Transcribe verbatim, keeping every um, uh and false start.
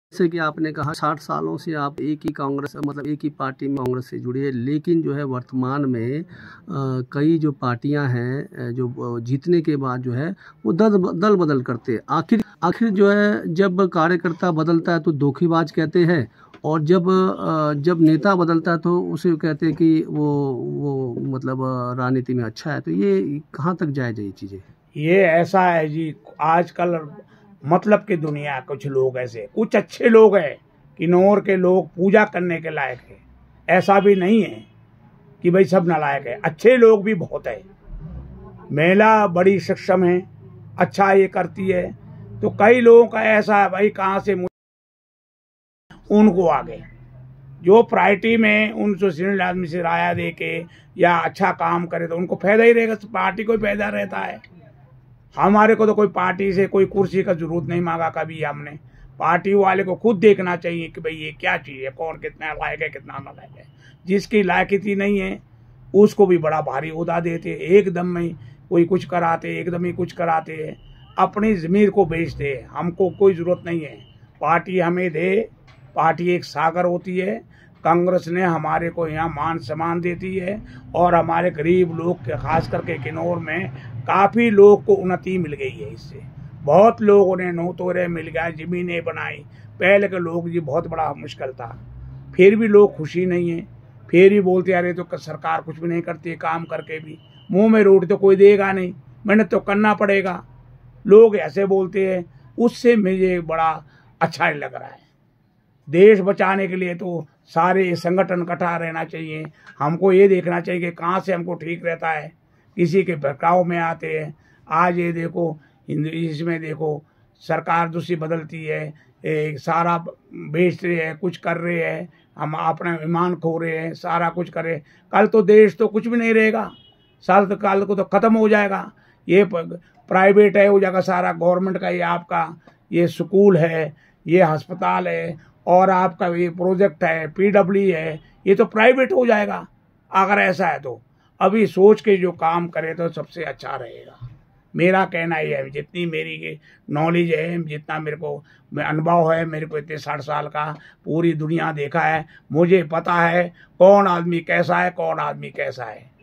जैसे कि आपने कहा साठ सालों से आप एक ही कांग्रेस मतलब एक ही पार्टी में कांग्रेस से जुड़े हैं, लेकिन जो है वर्तमान में अ, कई जो पार्टियां हैं जो जीतने के बाद जो है वो दल दल बदल करते हैं। आखिर आखिर जो है जब कार्यकर्ता बदलता है तो धोखेबाज कहते हैं, और जब जब नेता बदलता है तो उसे कहते हैं कि वो वो मतलब राजनीति में अच्छा है। तो ये कहाँ तक जायज़ है ये चीज़ें? ये ऐसा है जी, आजकल मतलब की दुनिया, कुछ लोग ऐसे, कुछ अच्छे लोग हैं, किन्नौर के लोग पूजा करने के लायक है। ऐसा भी नहीं है कि भाई सब नालायक है, अच्छे लोग भी बहुत है। महिला बड़ी सक्षम है, अच्छा ये करती है। तो कई लोगों का ऐसा है भाई कहाँ से उनको आगे जो प्रायोरिटी में उनसे सीनियर आदमी से राया दे के या अच्छा काम करे तो उनको फायदा ही रहेगा, पार्टी को फायदा रहता है। हमारे को तो कोई पार्टी से कोई कुर्सी का जरूरत नहीं मांगा कभी हमने। पार्टी वाले को खुद देखना चाहिए कि भाई ये क्या चीज़ है, कौन कितना लायक है कितना नालायक है। जिसकी लायकी नहीं है उसको भी बड़ा भारी ओहदा देते, एकदम में कोई कुछ कराते, एकदम ही कुछ कराते, अपनी ज़मीर को बेचते। हमको कोई ज़रूरत नहीं है, पार्टी हमें दे। पार्टी एक सागर होती है। कांग्रेस ने हमारे को यहाँ मान सम्मान देती है, और हमारे गरीब लोग के खास करके किन्नौर में काफ़ी लोग को उन्नति मिल गई है। इससे बहुत लोगों ने नौतोरे मिल गया, ज़मीनें बनाई। पहले के लोग जी बहुत बड़ा मुश्किल था, फिर भी लोग खुशी नहीं है, फिर भी बोलते आ रहे तो सरकार कुछ भी नहीं करती, काम करके भी मुंह में रोटी तो कोई देगा नहीं, मेहनत तो करना पड़ेगा। लोग ऐसे बोलते हैं, उससे मुझे बड़ा अच्छा नहीं लग रहा है। देश बचाने के लिए तो सारे संगठन इकट्ठा रहना चाहिए। हमको ये देखना चाहिए कि कहाँ से हमको ठीक रहता है, किसी के भड़काव में आते हैं। आज ये देखो इसमें देखो सरकार दूसरी बदलती है, एक सारा बेच रहे हैं, कुछ कर रहे हैं, हम अपना ईमान खो रहे हैं, सारा कुछ कर रहे हैं। कल तो देश तो कुछ भी नहीं रहेगा, साल तो कल को तो ख़त्म हो जाएगा। ये प्राइवेट है हो जाएगा सारा, गवर्नमेंट का ये आपका ये स्कूल है, ये अस्पताल है, और आपका ये प्रोजेक्ट है, पीडब्ल्यू है, ये तो प्राइवेट हो जाएगा। अगर ऐसा है तो अभी सोच के जो काम करे तो सबसे अच्छा रहेगा। मेरा कहना ये है, जितनी मेरी नॉलेज है, जितना मेरे को अनुभव है, मेरे को इतने साठ साल का पूरी दुनिया देखा है, मुझे पता है कौन आदमी कैसा है, कौन आदमी कैसा है।